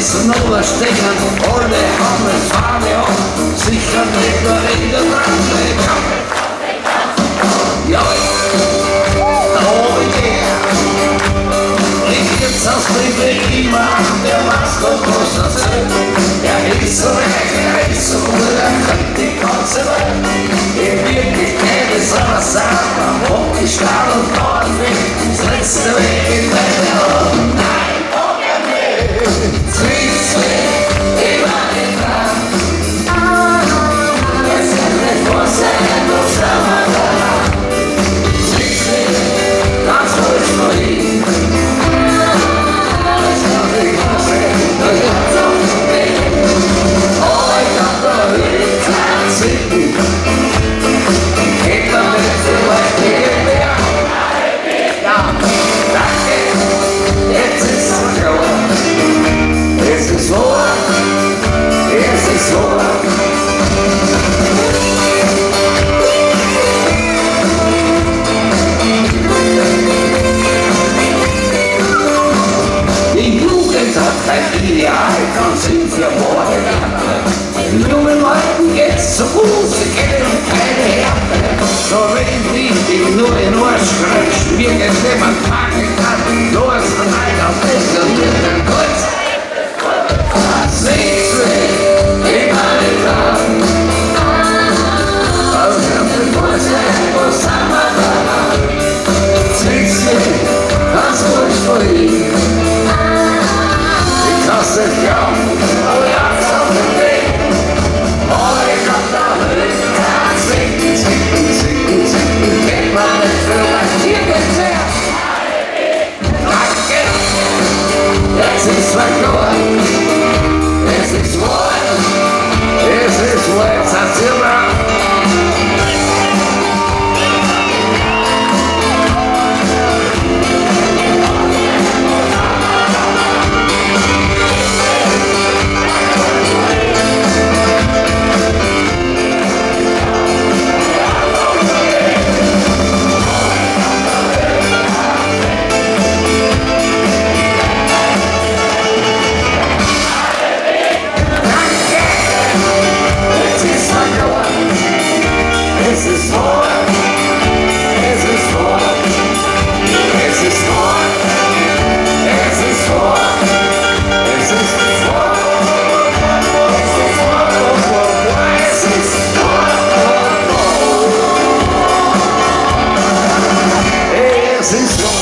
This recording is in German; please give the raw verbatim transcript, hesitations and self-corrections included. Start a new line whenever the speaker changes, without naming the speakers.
Essen oder Stehen, alle haben es Fahne auf, sicher nicht nur in der Brande. Ja, da oben her, regiert's aus Briefe immer an, der macht doch was erzählt. Er ist so reich, er ist so gut, er könnte die ganze Welt. In Wirklichkeit ist er was sagen, am Hockeystahl und Nordweg, das letzte Weg in meine Augen. Nein, Hockey, Tricks weg, immer den Tag. Jetzt kann ich vorstellen, was er mal da. Tricks weg, ganz ruhig vor ihm. Das kann ich vorstellen, das ist auf dem Weg. Oh, ich hab da Höhe, klein Zwicken. Geht man nicht so weit wie mehr. Ja, danke, jetzt ist es klar. Es ist wahr, es ist wahr. Die Jugend hat kein Ideal, kann Sinn für Worte lernen. Jungen Leuten geht's zu gut, sie kennen keine Härte. So reden die, die nur in Arsch schreit, mir geht's niemand packen kann. Los, rein auf das und mit dem Kreuz. Nichts weg, immer den Tag. Aus dem Bewusstsein, was haben wir da? Nichts weg, ganz ruhig vor ihm. Ich kann's nicht glauben, aber ja, ist auf dem Weg. Oh, ich hab da Höhe, ganz winken, zwinken, zwinken, zwinken. Geht man nicht für was hier geht's her. Danke, jetzt ist verloren. Es ist wahr, es ist wahr, jetzt hat sie immer. Since